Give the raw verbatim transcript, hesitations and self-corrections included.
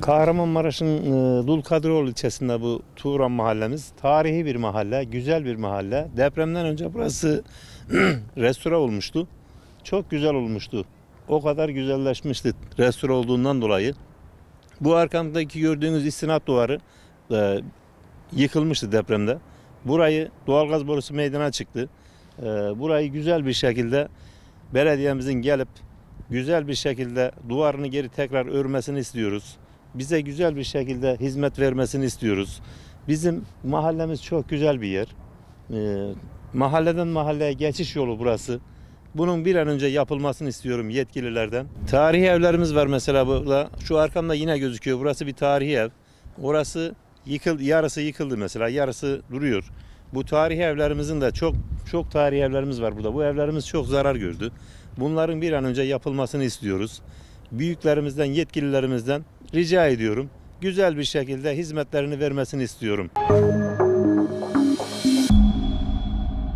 Kahramanmaraş'ın e, Dulkadiroğlu ilçesinde bu Turan mahallemiz. Tarihi bir mahalle, güzel bir mahalle. Depremden önce burası restore olmuştu. Çok güzel olmuştu. O kadar güzelleşmişti restore olduğundan dolayı. Bu arkamdaki gördüğünüz istinat duvarı e, yıkılmıştı depremde. Burayı doğalgaz borusu meydana çıktı. E, burayı güzel bir şekilde belediyemizin gelip güzel bir şekilde duvarını geri tekrar örmesini istiyoruz. Bize güzel bir şekilde hizmet vermesini istiyoruz. Bizim mahallemiz çok güzel bir yer. Ee, mahalleden mahalleye geçiş yolu burası. Bunun bir an önce yapılmasını istiyorum yetkililerden. Tarihi evlerimiz var mesela burada. Şu arkamda yine gözüküyor. Burası bir tarihi ev. Orası yıkıldı, yarısı yıkıldı mesela, yarısı duruyor. Bu tarihi evlerimizin de çok çok tarihi evlerimiz var burada. Bu evlerimiz çok zarar gördü. Bunların bir an önce yapılmasını istiyoruz. Büyüklerimizden, yetkililerimizden rica ediyorum. Güzel bir şekilde hizmetlerini vermesini istiyorum.